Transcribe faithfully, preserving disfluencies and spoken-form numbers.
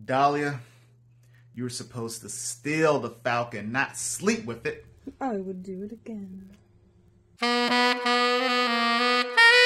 Dahlia, you were supposed to steal the falcon, not sleep with it. I would do it again.